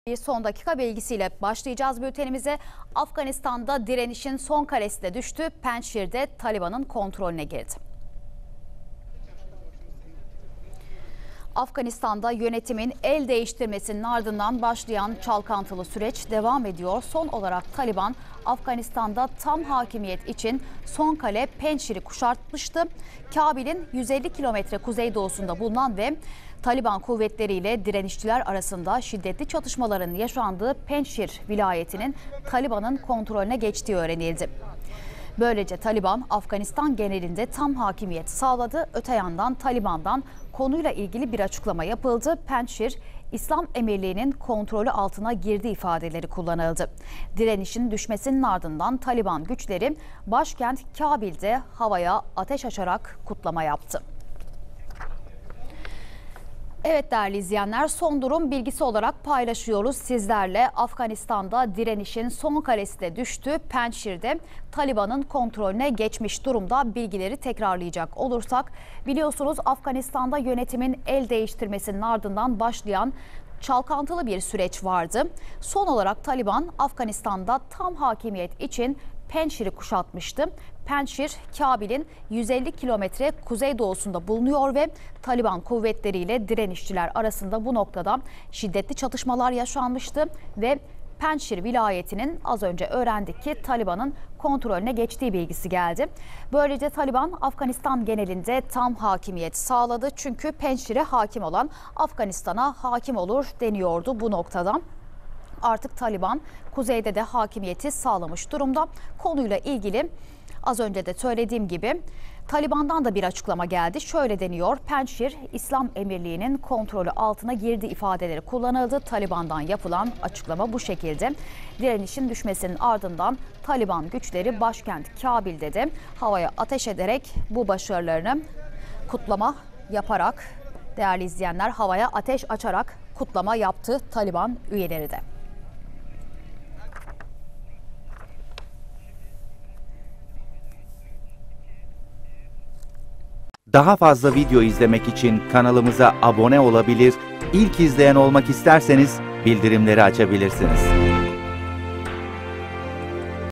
Bir son dakika bilgisiyle başlayacağız bültenimize. Afganistan'da direnişin son karesi de düştü. Pençşir'de Taliban'ın kontrolüne girdi. Afganistan'da yönetimin el değiştirmesinin ardından başlayan çalkantılı süreç devam ediyor. Son olarak Taliban, Afganistan'da tam hakimiyet için son kale Pençşir'i kuşatmıştı. Kabil'in 150 kilometre kuzeydoğusunda bulunan ve Taliban kuvvetleriyle direnişçiler arasında şiddetli çatışmaların yaşandığı Pençşir vilayetinin Taliban'ın kontrolüne geçtiği öğrenildi. Böylece Taliban, Afganistan genelinde tam hakimiyet sağladı. Öte yandan Taliban'dan konuyla ilgili bir açıklama yapıldı. Pençşir, İslam Emirliği'nin kontrolü altına girdiği ifadeleri kullanıldı. Direnişin düşmesinin ardından Taliban güçleri başkent Kabil'de havaya ateş açarak kutlama yaptı. Evet değerli izleyenler, son durum bilgisi olarak paylaşıyoruz sizlerle. Afganistan'da direnişin son karesi de düştü. Pençşir'de Taliban'ın kontrolüne geçmiş durumda. Bilgileri tekrarlayacak olursak, biliyorsunuz Afganistan'da yönetimin el değiştirmesinin ardından başlayan çalkantılı bir süreç vardı. Son olarak Taliban, Afganistan'da tam hakimiyet için Pençşir'i kuşatmıştı. Pençşir, Kabil'in 150 kilometre kuzeydoğusunda bulunuyor ve Taliban kuvvetleriyle direnişçiler arasında bu noktada şiddetli çatışmalar yaşanmıştı ve Pençşir vilayetinin az önce öğrendik ki Taliban'ın kontrolüne geçtiği bilgisi geldi. Böylece Taliban Afganistan genelinde tam hakimiyet sağladı. Çünkü Pençşir'e hakim olan Afganistan'a hakim olur deniyordu bu noktada. Artık Taliban kuzeyde de hakimiyeti sağlamış durumda. Konuyla ilgili az önce de söylediğim gibi Taliban'dan da bir açıklama geldi. Şöyle deniyor: Pençşir, İslam Emirliği'nin kontrolü altına girdiği ifadeleri kullanıldı. Taliban'dan yapılan açıklama bu şekilde. Direnişin düşmesinin ardından Taliban güçleri başkent Kabil'de de havaya ateş ederek bu başarılarını kutlama yaparak, değerli izleyenler, havaya ateş açarak kutlama yaptı Taliban üyeleri de. Daha fazla video izlemek için kanalımıza abone olabilir, ilk izleyen olmak isterseniz bildirimleri açabilirsiniz.